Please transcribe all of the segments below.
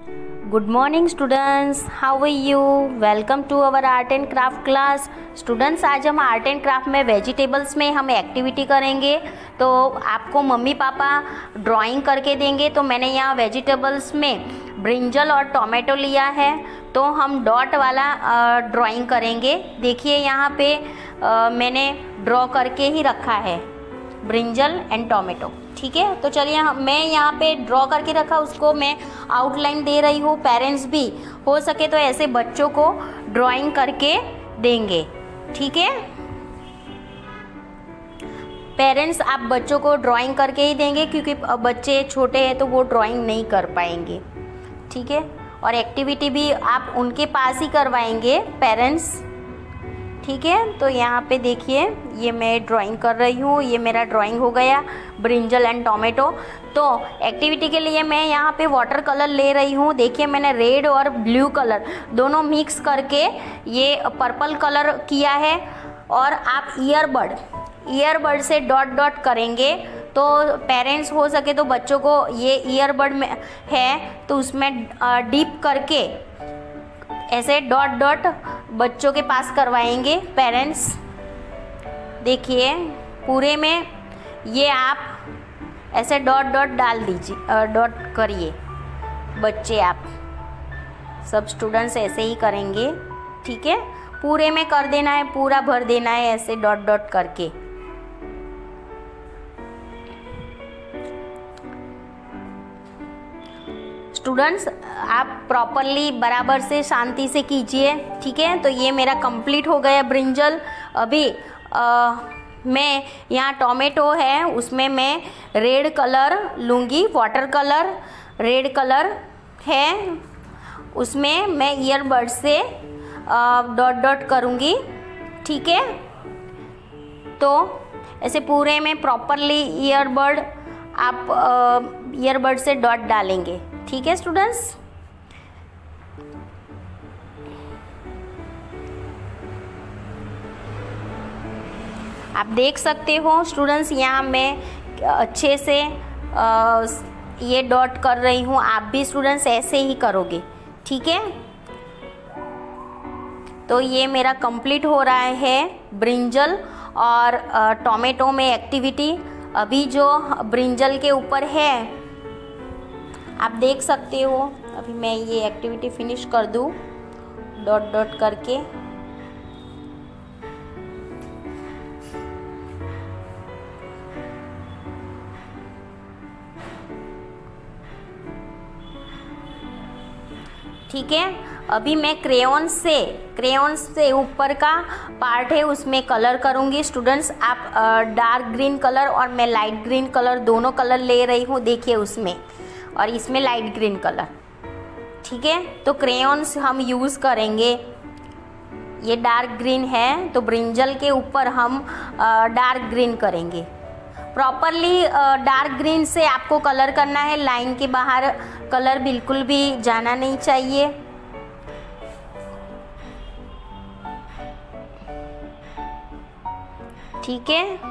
Good morning students, how are you? Welcome to our art and craft class. Students, आज हम art and craft में vegetables में हम activity करेंगे। तो आपको मम्मी पापा ड्राइंग करके देंगे। तो मैंने यहाँ वेजिटेबल्स में ब्रिंजल और टोमेटो लिया है, तो हम डॉट वाला ड्राइंग करेंगे। देखिए यहाँ पे मैंने ड्रॉ करके ही रखा है ब्रिंजल एंड टोमेटो। ठीक है, तो चलिए मैं यहाँ पे ड्रॉ करके रखा, उसको मैं आउटलाइन दे रही हूँ। पेरेंट्स भी हो सके तो ऐसे बच्चों को ड्राइंग करके देंगे। ठीक है, पेरेंट्स आप बच्चों को ड्राइंग करके ही देंगे, क्योंकि बच्चे छोटे हैं तो वो ड्राइंग नहीं कर पाएंगे। ठीक है, और एक्टिविटी भी आप उनके पास ही करवाएंगे पेरेंट्स। ठीक है, तो यहाँ पे देखिए ये मैं ड्राइंग कर रही हूँ। ये मेरा ड्राइंग हो गया ब्रिंजल एंड टोमेटो। तो एक्टिविटी के लिए मैं यहाँ पे वाटर कलर ले रही हूँ। देखिए मैंने रेड और ब्लू कलर दोनों मिक्स करके ये पर्पल कलर किया है। और आप ईयरबड से डॉट डॉट करेंगे। तो पेरेंट्स हो सके तो बच्चों को ये ईयरबड में है तो उसमें डीप करके ऐसे डॉट डॉट बच्चों के पास करवाएंगे पेरेंट्स। देखिए पूरे में ये आप ऐसे डॉट डॉट डाल दीजिए, डॉट करिए बच्चे। आप सब स्टूडेंट्स ऐसे ही करेंगे। ठीक है, पूरे में कर देना है, पूरा भर देना है ऐसे डॉट डॉट करके। स्टूडेंट्स आप प्रॉपरली बराबर से शांति से कीजिए। ठीक है, तो ये मेरा कंप्लीट हो गया ब्रिंजल। अभी मैं यहाँ टोमेटो है उसमें मैं रेड कलर लूँगी, वाटर कलर रेड कलर है उसमें मैं ईयरबड से डॉट डॉट करूँगी। ठीक है, तो ऐसे पूरे में प्रॉपरली ईयरबड से डॉट डालेंगे। ठीक है स्टूडेंट्स, आप देख सकते हो स्टूडेंट्स यहाँ मैं अच्छे से ये डॉट कर रही हूँ। आप भी स्टूडेंट्स ऐसे ही करोगे। ठीक है, तो ये मेरा कंप्लीट हो रहा है ब्रिंजल और टोमेटो में एक्टिविटी। अभी जो ब्रिंजल के ऊपर है आप देख सकते हो। अभी मैं ये एक्टिविटी फिनिश कर दूँ डॉट डॉट करके। ठीक है, अभी मैं क्रेयॉन से ऊपर का पार्ट है उसमें कलर करूँगी। स्टूडेंट्स आप डार्क ग्रीन कलर और मैं लाइट ग्रीन कलर दोनों कलर ले रही हूँ। देखिए उसमें और इसमें लाइट ग्रीन कलर। ठीक है, तो क्रेयॉन्स हम यूज़ करेंगे। ये डार्क ग्रीन है तो ब्रिंजल के ऊपर हम डार्क ग्रीन करेंगे। प्रॉपरली डार्क ग्रीन से आपको कलर करना है, लाइन के बाहर कलर बिल्कुल भी जाना नहीं चाहिए। ठीक है,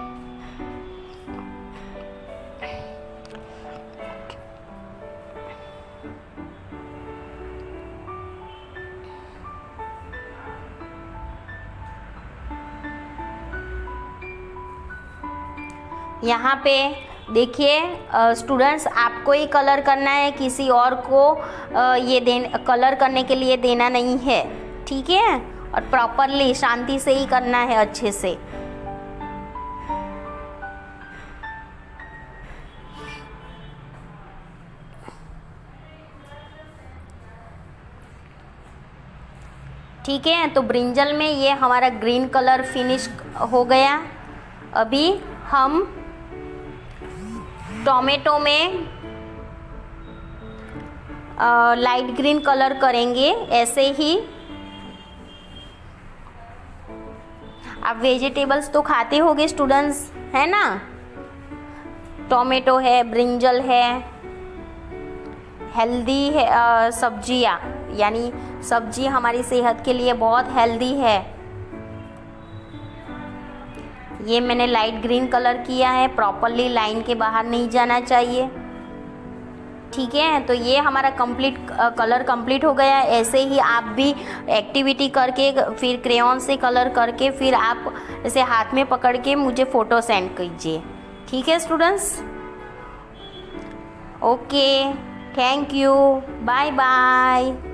यहाँ पे देखिए स्टूडेंट्स आपको ही कलर करना है, किसी और को कलर करने के लिए देना नहीं है। ठीक है, और प्रॉपरली शांति से ही करना है अच्छे से। ठीक है, तो ब्रिंजल में ये हमारा ग्रीन कलर फिनिश हो गया। अभी हम टोमेटो में लाइट ग्रीन कलर करेंगे ऐसे ही। आप वेजिटेबल्स तो खाते होगे स्टूडेंट्स, है ना? टोमेटो है, ब्रिंजल है, हेल्दी है सब्जियां, यानी सब्जी हमारी सेहत के लिए बहुत हेल्दी है। ये मैंने लाइट ग्रीन कलर किया है, प्रॉपरली लाइन के बाहर नहीं जाना चाहिए। ठीक है, तो ये हमारा कलर कंप्लीट हो गया। ऐसे ही आप भी एक्टिविटी करके फिर क्रेयॉन से कलर करके फिर आप ऐसे हाथ में पकड़ के मुझे फ़ोटो सेंड कीजिए। ठीक है students, okay, thank you, bye bye.